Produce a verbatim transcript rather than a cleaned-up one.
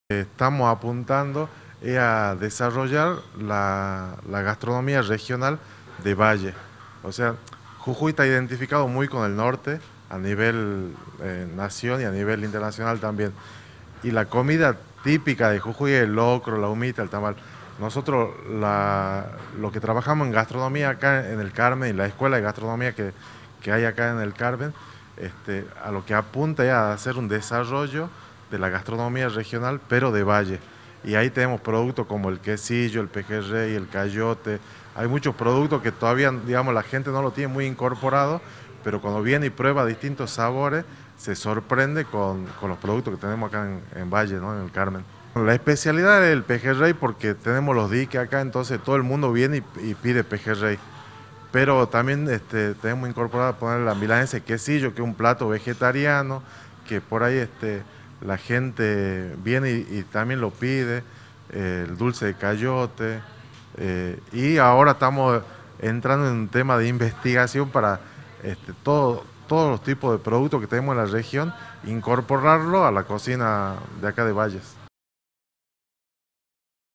Estamos apuntando es a desarrollar la, la gastronomía regional de Valle. O sea, Jujuy está identificado muy con el norte a nivel eh, nación y a nivel internacional también. Y la comida típica de Jujuy es el locro, la humita, el tamal. Nosotros la, lo que trabajamos en gastronomía acá en el Carmen y la escuela de gastronomía que, que hay acá en el Carmen, este, a lo que apunta es a hacer un desarrollo de la gastronomía regional, pero de valle. Y ahí tenemos productos como el quesillo, el pejerrey, el cayote. Hay muchos productos que todavía, digamos, la gente no lo tiene muy incorporado, pero cuando viene y prueba distintos sabores, se sorprende con, con los productos que tenemos acá en, en Valle, ¿no? En el Carmen. La especialidad es el pejerrey porque tenemos los diques acá, entonces todo el mundo viene y, y pide pejerrey. Pero también este, tenemos incorporado poner la milanesa de quesillo, que es un plato vegetariano, que por ahí este, la gente viene y, y también lo pide, eh, el dulce de cayote. Eh, y ahora estamos entrando en un tema de investigación para este, todo, todos los tipos de productos que tenemos en la región, incorporarlo a la cocina de acá de Valles.